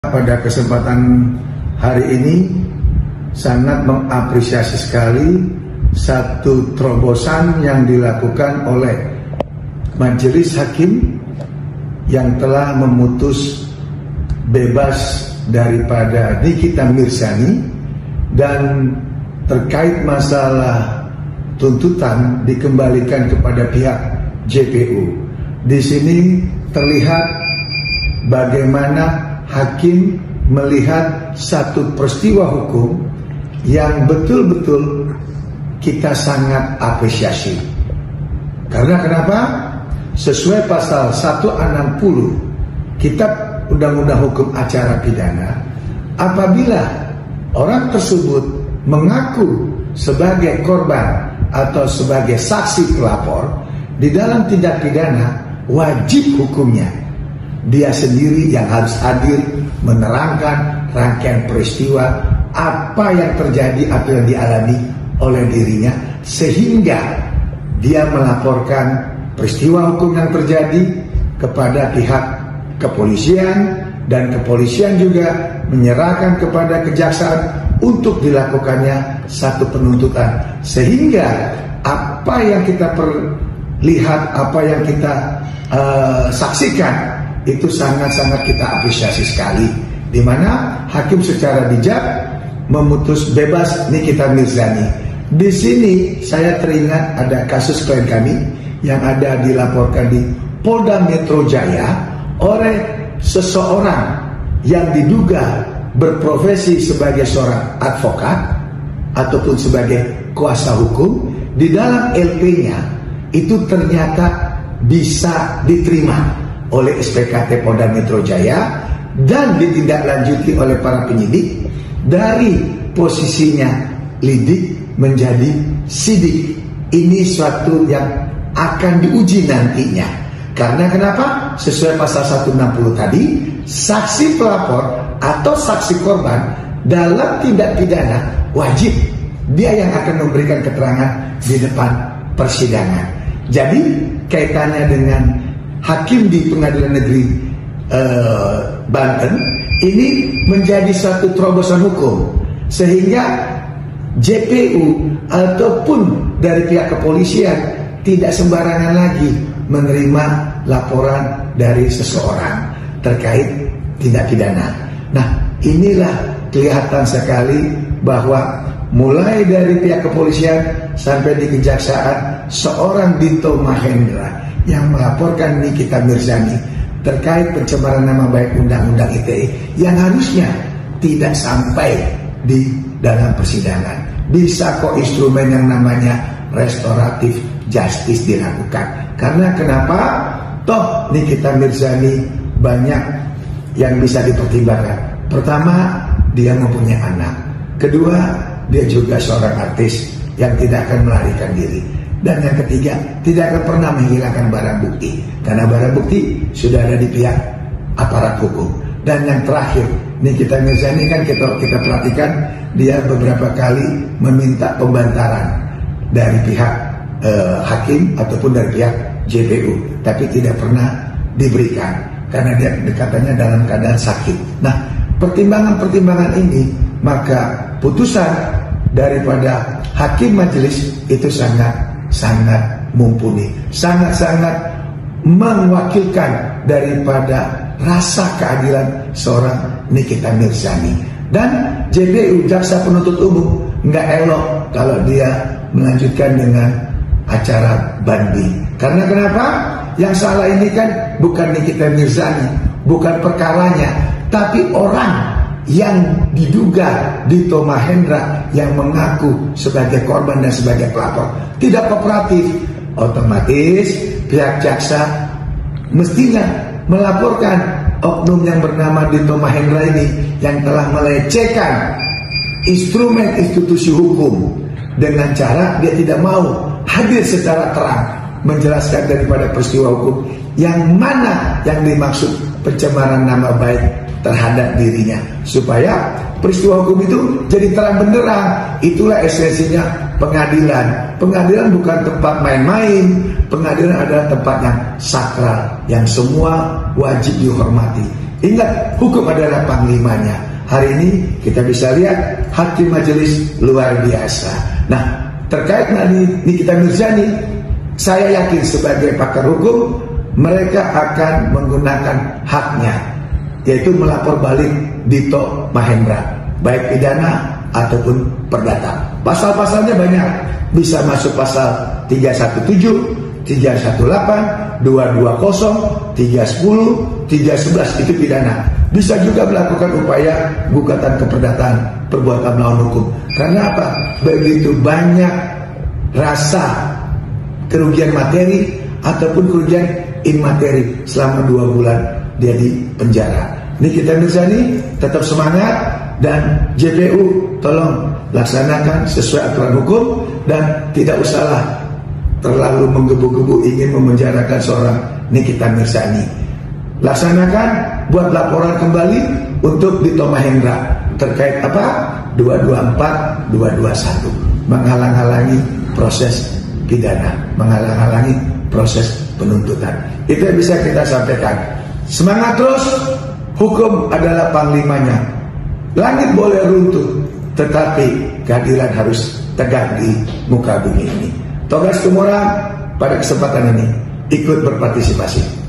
Pada kesempatan hari ini sangat mengapresiasi sekali satu terobosan yang dilakukan oleh Majelis Hakim yang telah memutus bebas daripada Nikita Mirzani, dan terkait masalah tuntutan dikembalikan kepada pihak JPU. Di sini terlihat bagaimana hakim melihat satu peristiwa hukum yang betul-betul kita sangat apresiasi. Karena kenapa? Sesuai pasal 160 Kitab Undang-Undang Hukum Acara Pidana, apabila orang tersebut mengaku sebagai korban atau sebagai saksi pelapor di dalam tindak pidana, wajib hukumnya dia sendiri yang harus hadir menerangkan rangkaian peristiwa apa yang terjadi atau yang dialami oleh dirinya, sehingga dia melaporkan peristiwa hukum yang terjadi kepada pihak kepolisian, dan kepolisian juga menyerahkan kepada kejaksaan untuk dilakukannya satu penuntutan, sehingga apa yang kita perlihat, apa yang kita saksikan itu sangat-sangat kita apresiasi sekali, di mana hakim secara bijak memutus bebas Nikita Mirzani. Di sini saya teringat ada kasus klien kami yang ada dilaporkan di Polda Metro Jaya oleh seseorang yang diduga berprofesi sebagai seorang advokat ataupun sebagai kuasa hukum. Di dalam LP-nya itu ternyata bisa diterima oleh SPKT Polda Metro Jaya dan ditindaklanjuti oleh para penyidik dari posisinya lidik menjadi sidik. Ini suatu yang akan diuji nantinya. Karena kenapa? Sesuai pasal 160 tadi, saksi pelapor atau saksi korban dalam tindak pidana wajib dia yang akan memberikan keterangan di depan persidangan. Jadi kaitannya dengan hakim di Pengadilan Negeri Banten ini menjadi satu terobosan hukum, sehingga JPU ataupun dari pihak kepolisian tidak sembarangan lagi menerima laporan dari seseorang terkait tindak pidana. Nah, inilah kelihatan sekali bahwa mulai dari pihak kepolisian sampai di kejaksaan, seorang Dito Mahendra yang melaporkan Nikita Mirzani terkait pencemaran nama baik Undang-Undang ITE yang harusnya tidak sampai di dalam persidangan. Bisa kok instrumen yang namanya restoratif justice dilakukan. Karena kenapa? Toh Nikita Mirzani banyak yang bisa dipertimbangkan. Pertama, dia mempunyai anak. Kedua, dia juga seorang artis yang tidak akan melarikan diri. Dan yang ketiga, tidak akan pernah menghilangkan barang bukti, karena barang bukti sudah ada di pihak aparat hukum. Dan yang terakhir, Nikita Mirzani kan kita perhatikan, dia beberapa kali meminta pembantaran dari pihak hakim ataupun dari pihak JPU, tapi tidak pernah diberikan karena dia katanya dalam keadaan sakit. Nah, pertimbangan-pertimbangan ini, maka putusan daripada hakim majelis itu sangat mumpuni, sangat mewakilkan daripada rasa keadilan seorang Nikita Mirzani. Dan JPU, jaksa penuntut umum, nggak elok kalau dia melanjutkan dengan acara banding. Karena kenapa? Yang salah ini kan bukan Nikita Mirzani, bukan perkaranya, tapi orang yang diduga Dito Mahendra yang mengaku sebagai korban dan sebagai pelapor tidak kooperatif. Otomatis pihak jaksa mestinya melaporkan oknum yang bernama Dito Mahendra ini yang telah melecehkan instrumen institusi hukum dengan cara dia tidak mau hadir secara terang menjelaskan daripada peristiwa hukum yang mana yang dimaksud pencemaran nama baik terhadap dirinya, supaya peristiwa hukum itu jadi terang benderang. Itulah esensinya pengadilan. Pengadilan bukan tempat main-main. Pengadilan adalah tempat yang sakral, yang semua wajib dihormati. Ingat, hukum adalah panglimanya. Hari ini kita bisa lihat hakim majelis luar biasa. Nah, terkait Nikita Mirzani, saya yakin sebagai pakar hukum, mereka akan menggunakan haknya, yaitu melapor balik Dito Mahendra, baik pidana ataupun perdata. Pasal-pasalnya banyak, bisa masuk pasal 317, 318, 220, 310, 311 itu pidana. Bisa juga melakukan upaya gugatan keperdataan perbuatan melawan hukum. Karena apa? Begitu banyak rasa kerugian materi ataupun kerugian imateri selama 2 bulan dia di penjara. Nikita Mirzani tetap semangat, dan JPU tolong laksanakan sesuai aturan hukum dan tidak usahlah terlalu menggebu-gebu ingin memenjarakan seorang Nikita Mirzani. Laksanakan, buat laporan kembali untuk Dito Mahendra terkait apa? 224, 221, menghalang-halangi proses pidana, menghalang-halangi proses penuntutan. Itu yang bisa kita sampaikan. Semangat terus, hukum adalah panglimanya. Langit boleh runtuh, tetapi keadilan harus tegak di muka bumi ini. Togas Tumorang pada kesempatan ini ikut berpartisipasi.